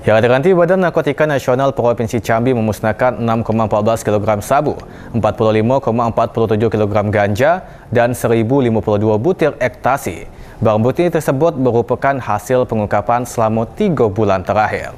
Tiada-henti Badan Narkotika Nasional Provinsi Jambi memusnahkan 6,14 kg sabu, 45,47 kg ganja, dan 1.052 butir ekstasi. Barang bukti tersebut merupakan hasil pengungkapan selama 3 bulan terakhir.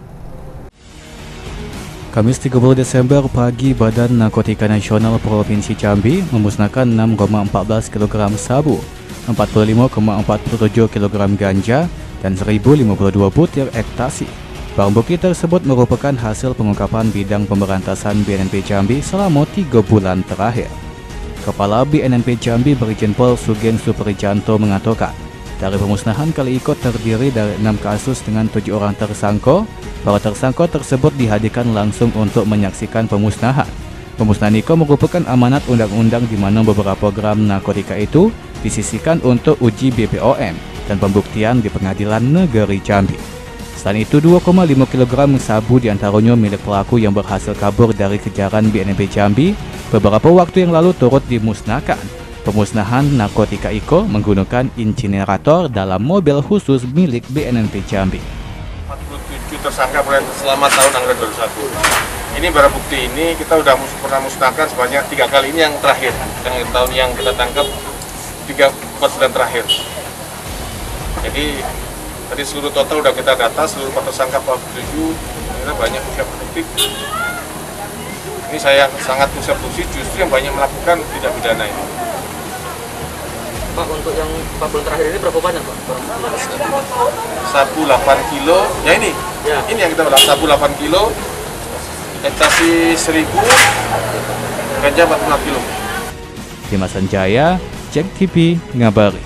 Kamis 30 Desember pagi, Badan Narkotika Nasional Provinsi Jambi memusnahkan 6,14 kg sabu, 45,47 kg ganja, dan 1.052 butir ekstasi. Barang bukti tersebut merupakan hasil pengungkapan bidang pemberantasan BNNP Jambi selama 3 bulan terakhir. Kepala BNNP Jambi Brigjen Pol Sugeng Suprijanto mengatakan, dari pemusnahan kali ini terdiri dari 6 kasus dengan 7 orang tersangka. Para tersangka tersebut dihadirkan langsung untuk menyaksikan pemusnahan. Pemusnahan itu merupakan amanat undang-undang di mana beberapa gram narkotika itu disisihkan untuk uji BPOM dan pembuktian di Pengadilan Negeri Jambi. Selain itu, 2,5 kg sabu diantaranya milik pelaku yang berhasil kabur dari kejaran BNNP Jambi beberapa waktu yang lalu turut dimusnahkan. Pemusnahan narkotika Iko menggunakan insinerator dalam mobil khusus milik BNNP Jambi. 47 tersangka selama tahun anggaran 2021. Ini barang bukti ini kita sudah pernah musnahkan sebanyak 3 kali, ini yang terakhir. Yang tahun yang kita tangkap 4 bulan terakhir. Jadi tadi seluruh total sudah kita data, seluruh tersangka 47, kita banyak usia produktif. Ini saya sangat usia produktif, justru yang banyak melakukan tidak pidana ini. Pak, untuk yang 4 bulan terakhir ini berapa banyak, Pak? Sabu 8 kilo, ya ini. Ya. Ini yang kita bilang, sabu 8 kilo, ekstasi 1.000, ganja 45 kilo. Dimas Sanjaya, JEK TV, ngabari.